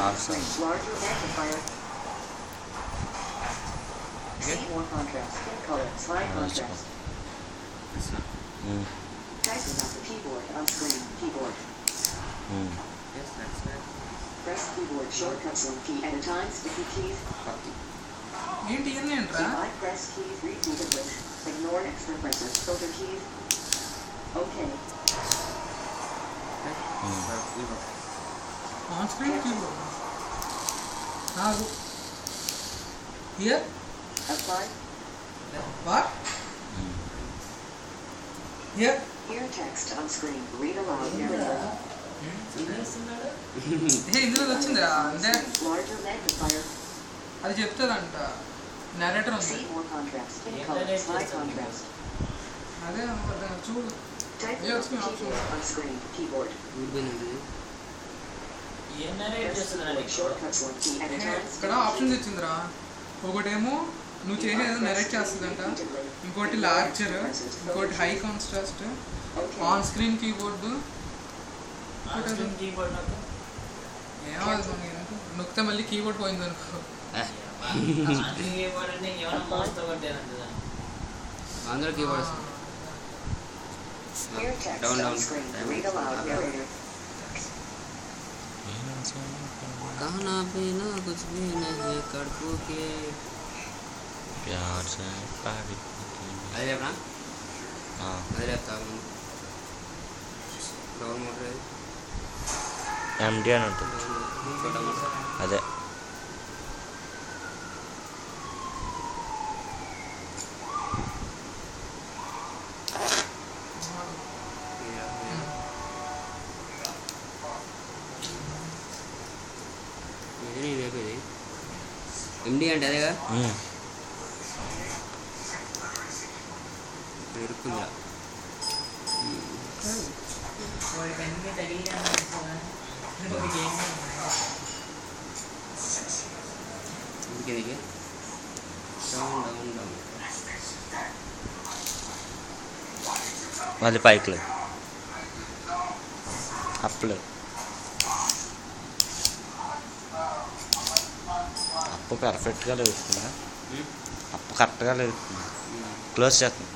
Awesome. Larger magnifier. See more contrast. In color. Slide contrast. Typing on the keyboard on screen. Keyboard. Yes, that's right. Press keyboard shortcuts one key at a time. Sticky keys. ఏంటి ఇవన్నీ ఏంట్రా Divide press keys repeatedly. Ignore extra presses. Filter keys. Okay. On screen keyboard నాకు here Apply. What here Hear text on screen. Read aloud. Narrator. ఇందులో వచ్చిందిరా అంటే Larger magnifier. అది చెప్తుందంట narrator ఉంది See more contrast. In color. Slide contrast. అదే అనుకుంటున్నా చూడు Typing Yes, on the ma'am. keyboard on screen. Keyboard. narrate చేస్తున్నాడు Shortcuts one key at a time. ఇక్కడ ఆప్షన్స్ ఇచ్చిందిరా ఒకటేమో నువ్వు చేసేది నెరేట్ చేస్తుందంట ఇంకోటి లార్జర్ ఇంకోటి high contrast on screen keyboard keyboard నాకు ఏమవుతుంది మనకి నొక్కితే మళ్ళీ కీబోర్డ్ పోయింది అనుకో కీబోర్డ్ అంటే ఏమైనా మోస్తో కొట్టేదంట అందరూ keyboard Hear text Down, on down. screen. Read aloud. Narrator. खाना पीना कुछ भी नहीं कड़कू के प्यार से पारी अरे अपना हाँ अरे अब तक डबल मोटर MD అని ఉంటుంది छोटा मोटर అదే ఇది రేపేది ఎండి అంటే అదేగా ఇప్పుడు ఇరుక్కుందా వాడికి అన్ని తగిలిగా ఇంకేదికి డౌన్ డౌన్ డౌన్ మళ్ళీ పైకి లేదు అప్పలేదు అప్పు పర్ఫెక్ట్గా లేదుతుందా అప్పు కరెక్ట్గా లేదు క్లోజ్ చేస్తాను